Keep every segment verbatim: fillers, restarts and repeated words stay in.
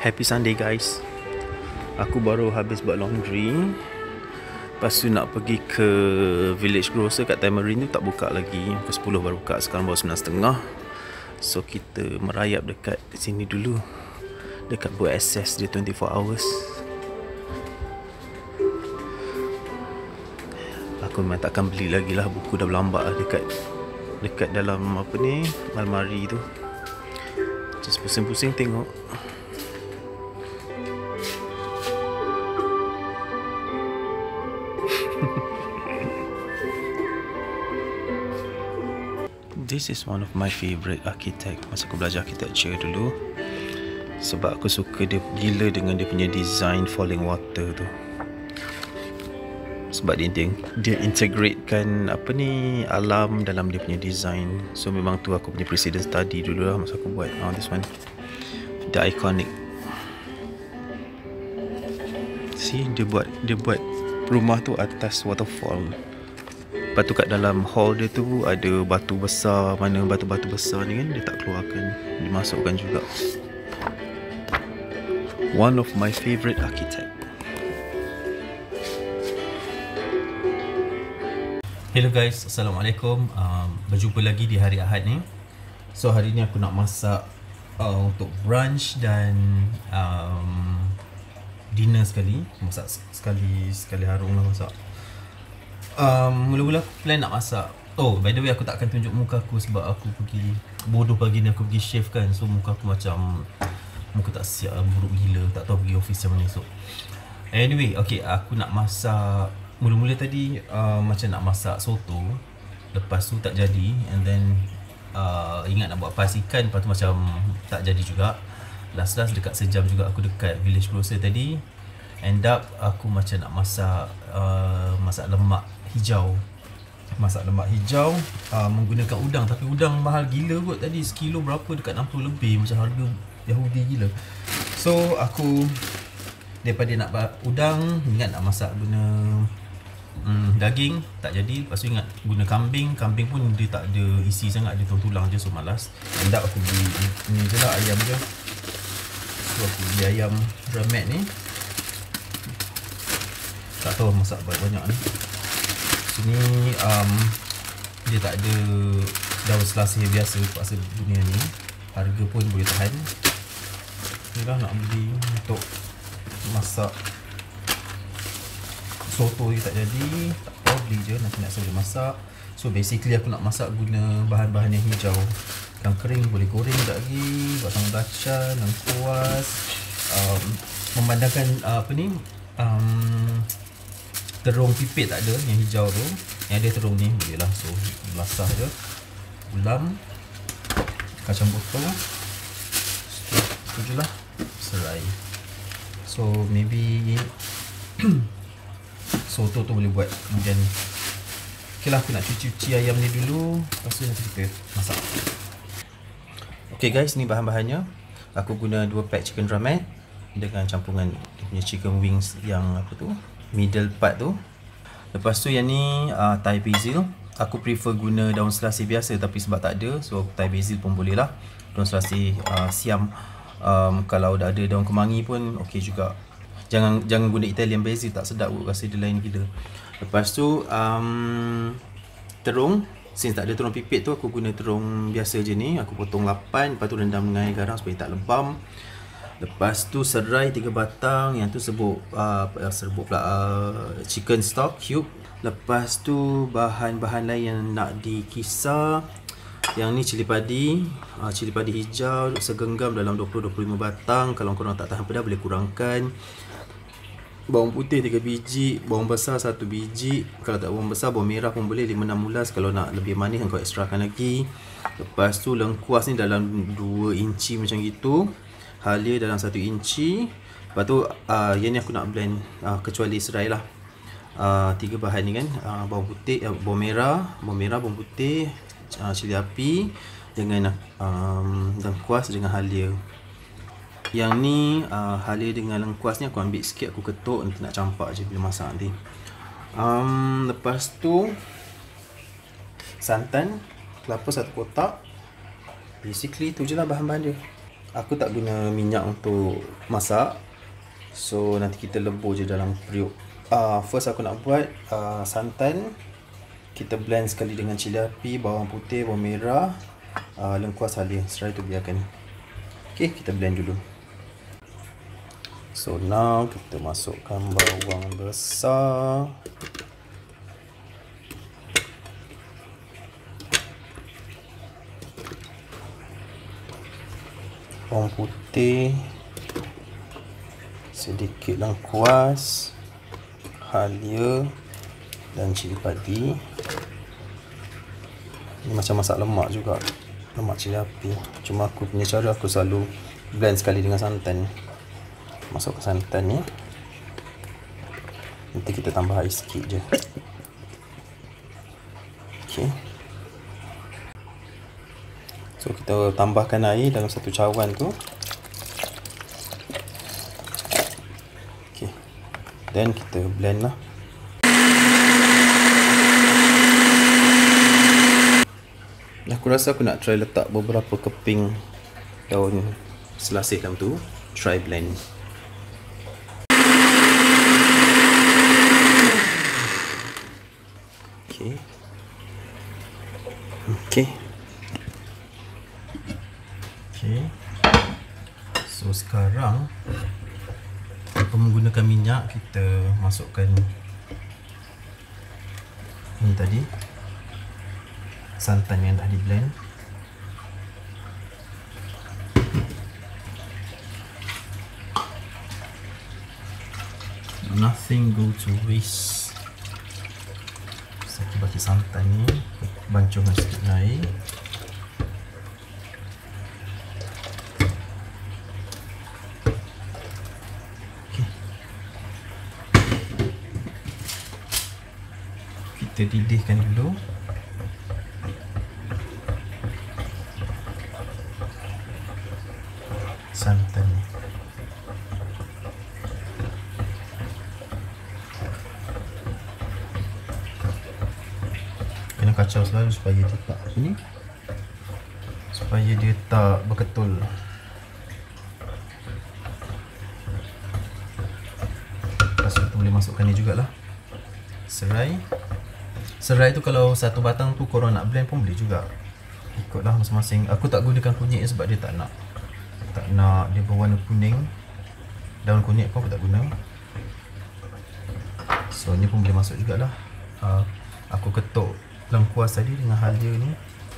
Happy Sunday guys. Aku baru habis buat laundry. Lepas tu nak pergi ke Village Grocer kat Tamarind tu tak buka lagi. Pukul sepuluh baru buka, sekarang baru sembilan tiga puluh. So kita merayap dekat sini dulu. Dekat buat access dia twenty four hours. Aku memang takkan beli lagi lah, buku dah berlambak lah dekat Dekat dalam apa ni, almari tu. Just pusing-pusing tengok. This is one of my favourite architect masa aku belajar architecture dulu. Sebab aku suka dia gila dengan dia punya design falling water tu. Sebab dia, dia, dia integratekan apa ni, alam dalam dia punya design. So memang tu aku punya precedent study dulu lah masa aku buat. Oh, this one, the iconic. See, dia buat dia buat rumah tu atas waterfall. Lepas tu kat dalam hall dia tu ada batu besar. Mana batu-batu besar ni kan dia tak keluarkan, dimasukkan juga. One of my favourite architect. Hello guys, Assalamualaikum. um, Berjumpa lagi di hari Ahad ni. So hari ni aku nak masak uh, untuk brunch dan um, dinner sekali. Masak sekali sekali harung lah masak. um, Mula-mula aku plan nak masak. Oh, by the way aku tak akan tunjuk muka aku sebab aku pergi bodoh pagi ni, aku pergi shave kan. So muka aku macam muka tak siap, buruk gila. Tak tahu pergi office macam mana esok. Anyway, okay, aku nak masak. Mula-mula tadi uh, macam nak masak soto. Lepas tu tak jadi. And then uh, ingat nak buat pais ikan. Lepas tu macam tak jadi juga. Last-last dekat sejam juga aku dekat Village Grocer tadi. End up aku macam nak masak uh, Masak lemak hijau. Masak lemak hijau uh, menggunakan udang. Tapi udang mahal gila kot tadi. Sekilo berapa, dekat enam puluh lebih. Macam harga Yahudi gila. So aku, daripada nak udang, ingat nak masak guna Hmm, daging, tak jadi. Lepas tu ingat guna kambing. Kambing pun dia tak ada isi sangat, dia tulang je, so malas. End up aku beli ni je lah, ayam je. So aku beli ayam remet ni. Tak tahu masak banyak-banyak ni. Sini um, dia tak ada daun selasih biasa. Pasal dunia ni harga pun boleh tahan. Ni lah nak beli untuk masak soto je tak jadi. Tak apa, beli je, nanti nak saya masak. So basically aku nak masak guna bahan-bahan yang hijau. Yang kering boleh goreng sekejap lagi. Buat sambal belacan, lengkuas. um, Memandangkan uh, apa ni, um, terung pipit tak ada, yang hijau tu. Yang ada terung ni boleh lah. So belasah je. Ulam, kacang botol, itu je lah. Serai. So maybe soto tu boleh buat kemudian. Ok lah, aku nak cuci-cuci ayam ni dulu. Lepas tu nanti kita masak. Ok guys, ni bahan-bahannya. Aku guna dua pack chicken drumette dengan campungan dia punya chicken wings yang apa tu, middle part tu. Lepas tu yang ni uh, Thai basil. Aku prefer guna daun selasih biasa, tapi sebab tak ada, so Thai basil pun boleh lah. Daun selasih uh, siam. um, Kalau dah ada daun kemangi pun ok juga. Jangan jangan guna Italian basil, tak sedap kot, rasa dia lain gila. Lepas tu um, terung, since tak ada terung pipit tu, aku guna terung biasa je ni. Aku potong lapan, lepas tu rendam dengan air garam supaya tak lebam. Lepas tu serai tiga batang, yang tu serbuk uh, serbuk pula uh, chicken stock cube. Lepas tu bahan-bahan lain yang nak dikisar. Yang ni cili padi, uh, cili padi hijau segenggam dalam dua puluh sampai dua puluh lima batang. Kalau korang tak tahan pedas boleh kurangkan. Bawang putih tiga biji, bawang besar satu biji. Kalau tak bawang besar, bawang merah pun boleh lima enam ulas. Kalau nak lebih manis kau ekstrakan lagi. Lepas tu lengkuas ni dalam dua inci macam gitu. Halia dalam satu inci. Lepas tu uh, yang ni aku nak blend uh, kecuali serai lah. uh, Tiga bahan ni kan, uh, bawang putih, uh, bawang merah, bawang merah, bawang putih, uh, cili api dengan um, lengkuas dengan halia. Yang ni uh, halia dengan lengkuas ni aku ambil sikit, aku ketuk, nanti nak campak je bila masak nanti. um, Lepas tu santan kelapa satu kotak. Basically tu je lah bahan-bahan dia. aku tak guna minyak untuk masak. So nanti kita lebur je dalam periuk. uh, First aku nak buat uh, santan. Kita blend sekali dengan cili api, bawang putih, bawang merah, uh, lengkuas halia. Setelah itu biarkan. Okay, kita blend dulu. So now kita masukkan bawang besar, bawang putih, sedikit lengkuas, halia dan cili padi. Ini macam masak lemak juga, lemak cili api. Cuma aku punya cara, aku selalu blend sekali dengan santan. Masukkan santan ni. Nanti kita tambah air sikit je. Okay. So kita tambahkan air dalam satu cawan tu. Okay. Then kita blend lah. Aku rasa aku nak try letak beberapa keping daun selasih dalam tu. Try blend. Okay. Okay. Okay. So sekarang tanpa menggunakan minyak, kita masukkan ini tadi, santan yang dah di blend. Nothing go to waste. Saya bagi santan ni bancuh dengan sikit air. Okay. Kita didihkan dulu. Santan ni. Kena kacau selalu supaya dia tak ni, supaya dia tak berketul. Lepas tu boleh masukkan ni jugalah, serai. Serai tu kalau satu batang tu korang nak blend pun boleh juga, ikutlah masing-masing. Aku tak gunakan kunyit sebab dia tak nak tak nak dia berwarna kuning. Daun kunyit pun aku tak guna. So ni pun boleh masuk jugalah. uh, Aku ketuk lengkuas tadi dengan halia ni.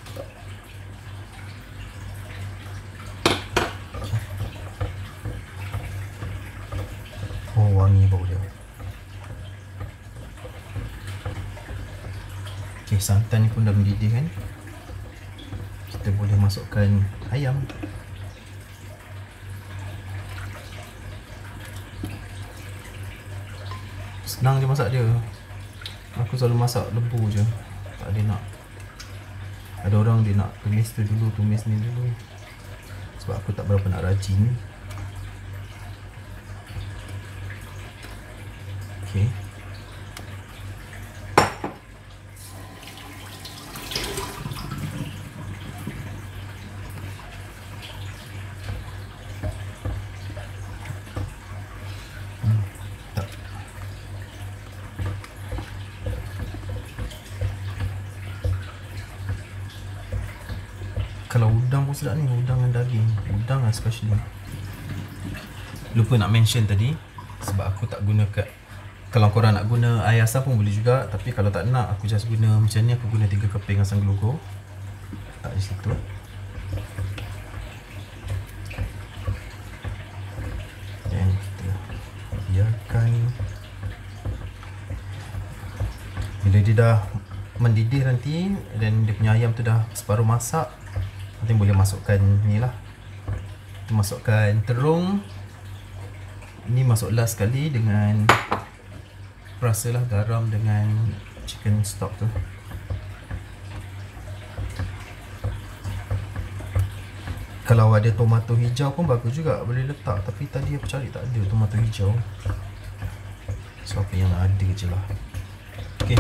Oh, wangi bau dia. Okay, santan ni pun dah mendidih kan. Kita boleh masukkan ayam. Senang je masak dia. Aku selalu masak lembu je. Tak ada nak. Ada orang dia nak tumis tu dulu, tumis ni dulu. Sebab aku tak berapa nak rajin. Okay. Kalau udang pun sedap ni, udang dengan daging. Udang especially. Lupa nak mention tadi, sebab aku tak guna kat, kalau korang nak guna air asam pun boleh juga. Tapi kalau tak nak, aku just guna macam ni. Aku guna tiga keping asam gelogo. Tak di situ. Dan kita biarkan. Bila dia dah mendidih nanti, dan dia punya ayam tu dah separuh masak, nanti boleh masukkan ni lah. Masukkan terung. Ni masuk last sekali dengan rasalah garam dengan chicken stock tu. Kalau ada tomato hijau pun bagus juga, boleh letak. Tapi tadi aku cari tak ada tomato hijau. So apa yang ada je lah. Okay,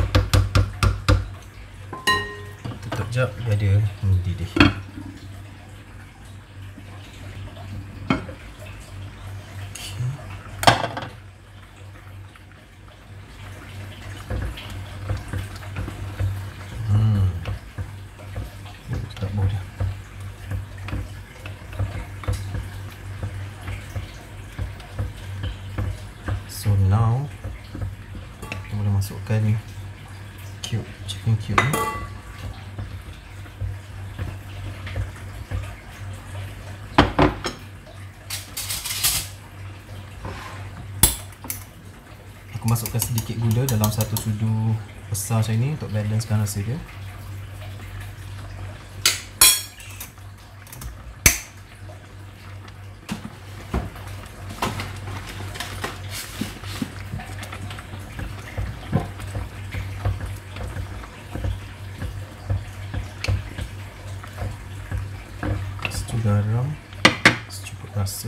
tutup jap, dia ada mendidih. So now kita boleh masukkan cube, chicken cube ni. Aku masukkan sedikit gula dalam satu sudu besar macam ni untuk balancekan rasa dia. Garam secukup rasa,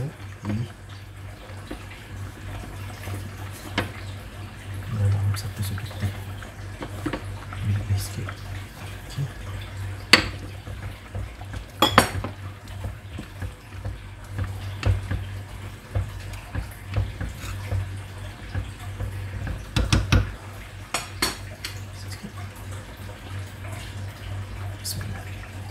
dalam satu sudu teh, lebih sikit. Okay. Bismillah.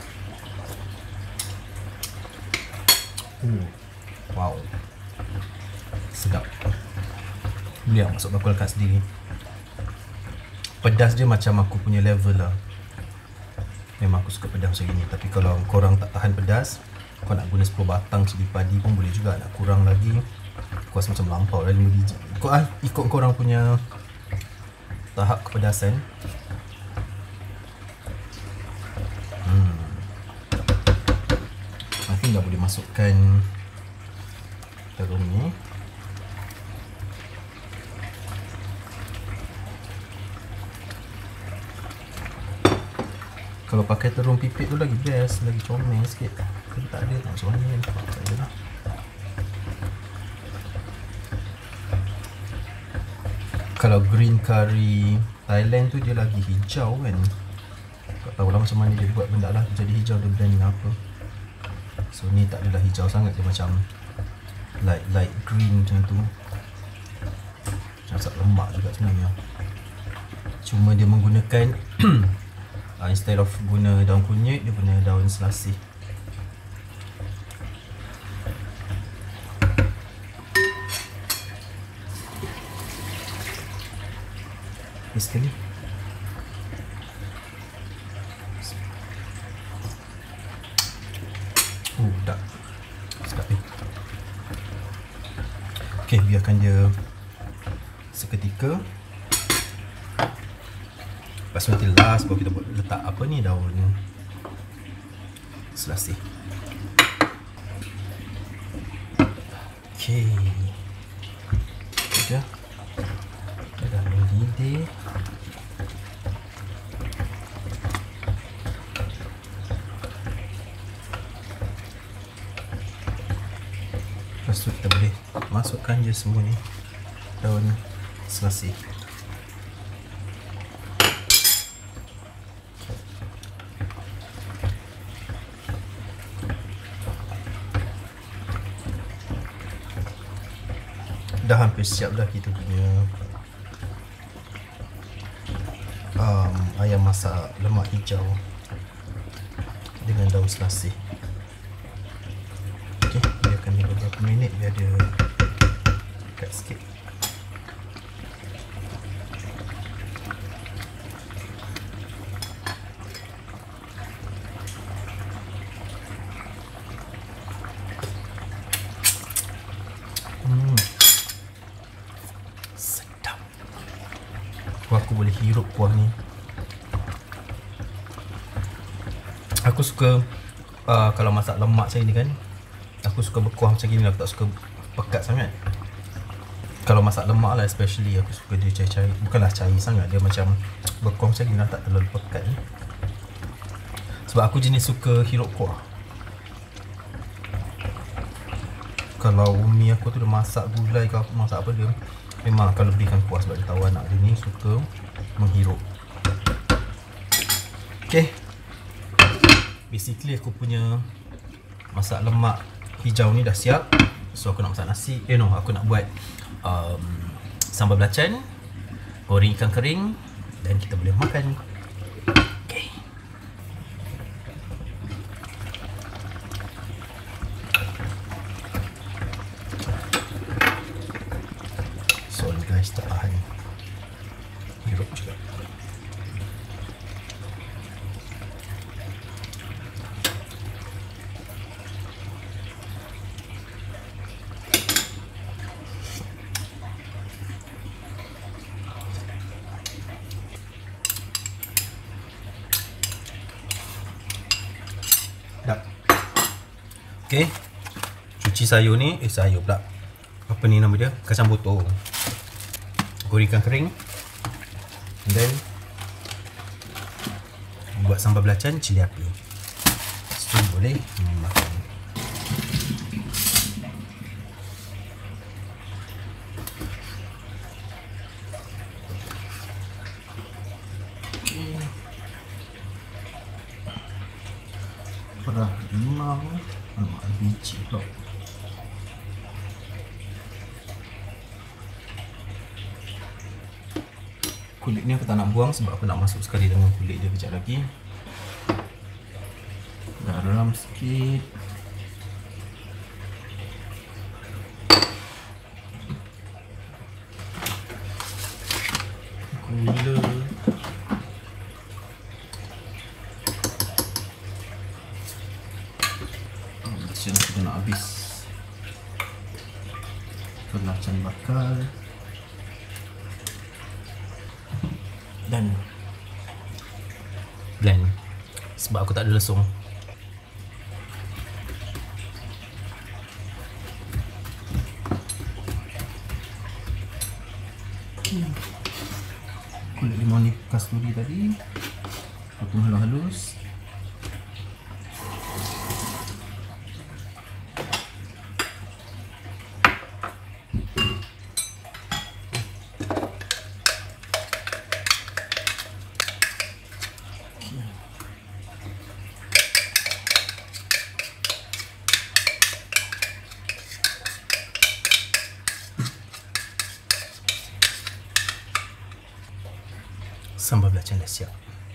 Uh, wow, sedap. Boleh lah masuk bakul kat sendiri. Pedas dia macam aku punya level lah. Memang aku suka pedas macam ni. Tapi kalau korang tak tahan pedas, kau nak guna sepuluh batang cili padi pun boleh juga. Nak kurang lagi, aku rasa macam melampau lah lima biji. Kau ah, ikut korang punya tahap kepedasan. Hmm. Nanti dah boleh masukkan terung ni. Kalau pakai terung pipit tu lagi best, lagi comel sikit. Kalau tak ada, tak macam mana kan. Tak ada lah. Kalau green curry Thailand tu dia lagi hijau kan. Tak tahulah macam mana dia buat benda lah jadi hijau, dia blend dengan apa. So ni tak adalah hijau sangat, dia macam light light green macam tu. Macam lemak juga sebenarnya. Cuma dia menggunakan uh, instead of guna daun kunyit, dia guna daun selasih. Ni sekali. Oh, dah. Sedap ni. Okey, biarkan dia seketika. Lepas tu nanti last baru kita buat letak apa ni, daun selasih. Okey. Dah. Dah mendidih. Lepas tu kita boleh masukkan je semua ni daun selasih. Dah hampir siap dah kita punya um, ayam masak lemak hijau dengan daun selasih. Okey, biarkan dia beberapa minit biar dia dekat sikit. Hmm. Sedap. Wah, aku boleh hirup kuah ni. Aku suka uh, kalau masak lemak macam ni kan, aku suka berkuah macam gini lah, aku tak suka pekat sangat. Kalau masak lemak lah especially, aku suka dia cair-cair. Bukanlah cair sangat, dia macam berkuah macam gini lah, tak terlalu pekat ni. Sebab aku jenis suka hirup kuah. Kalau umi aku tu dia masak gulai ke masak apa, dia memang akan lebihkan kuah sebab dia tahu anak dia ni suka menghirup. Okay, basically aku punya masak lemak hijau ni dah siap. So aku nak masak nasi, eh no, aku nak buat um, sambal belacan, goreng ikan kering, dan kita boleh makan. Okay. So Okay, cuci sayur ni, eh sayur pula, apa ni nama dia, kacang botol. Gorengkan kering. And then buat sambal belacan cili api. So boleh makan. Perah limau. Alamak, ada biji pula. Kulit ni aku tak nak buang sebab aku nak masuk sekali dengan kulit dia kejap lagi. Garam sikit. Gula. Macam kita nak habis. Belacan bakar. Dan blend sebab aku tak ada lesung. Okay. Kulit limau ni kasturi tadi potong halus-halus. Sambal belacan dah siap.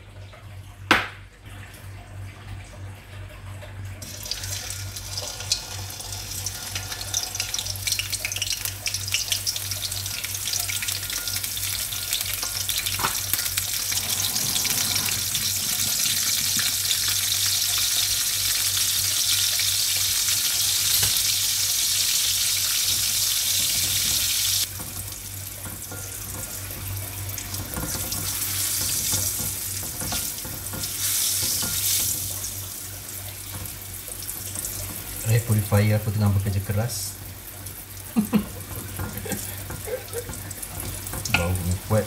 Air purifier aku tengah bekerja keras. Bau kuat.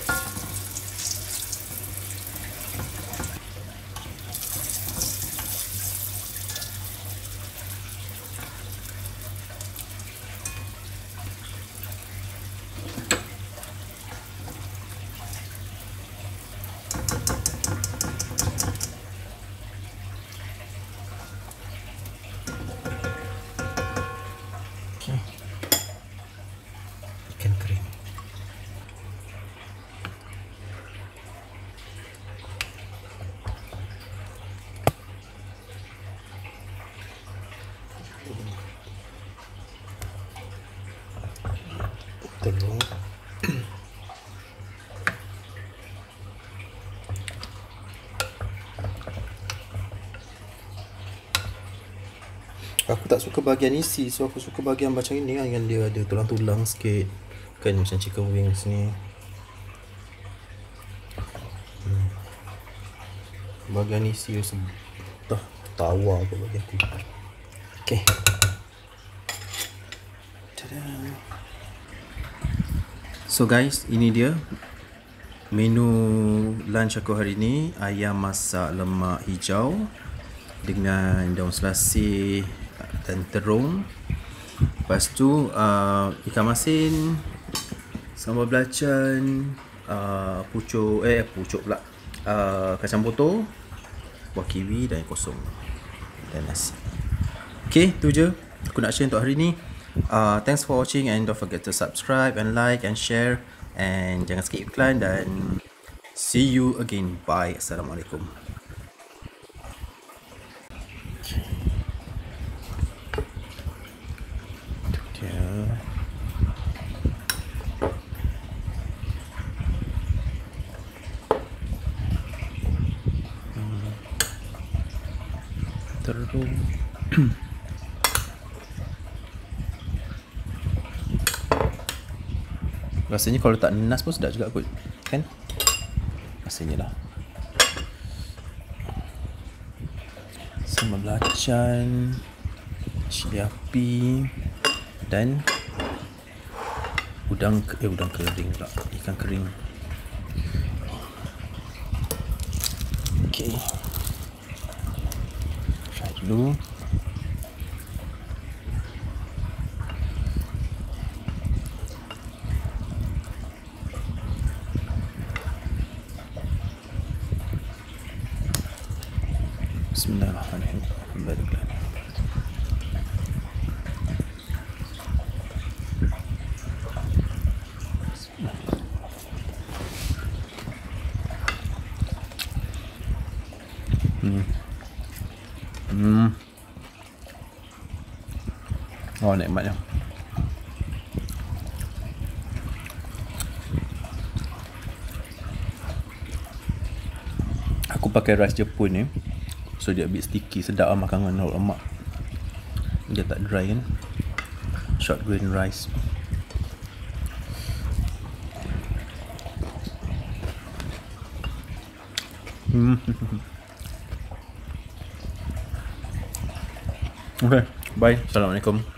Ikan kering. Telur. Aku tak suka bahagian isi, so aku suka bahagian macam ini lah, yang dia ada tulang-tulang sikit. Kan macam chicken wings ni. Hmm. Bahagian isi tu dah tawa ke bahagian tu. Okay. Tada. So guys, ini dia menu lunch aku hari ni. Ayam masak lemak hijau dengan daun selasih dan terung. Lepas tu uh, ikan masin, sambal belacan, uh, pucuk eh pucuk pula, uh, kacang botol, buah kiwi dan kosong dan nasi. Okay, tu je aku nak share untuk hari ni. Uh, thanks for watching and don't forget to subscribe and like and share and jangan skip iklan dan see you again. Bye. Assalamualaikum. Terus rasanya kalau tak nanas pun sedap juga kot, kan? Rasanya lah. Sambal belacan, cili api dan udang eh udang kering pula, ikan kering. Okey, try dulu. Bismillahirrahmanirrahim. Alhamdulillah. Hmm. Hmm. Oh, nikmatnya. Aku pakai rice Jepun ni. So dia a bit sticky, sedap lah makan dengan lauk lemak. Dia tak dry kan. Short grain rice. Hmm. Okay, bye. Assalamualaikum.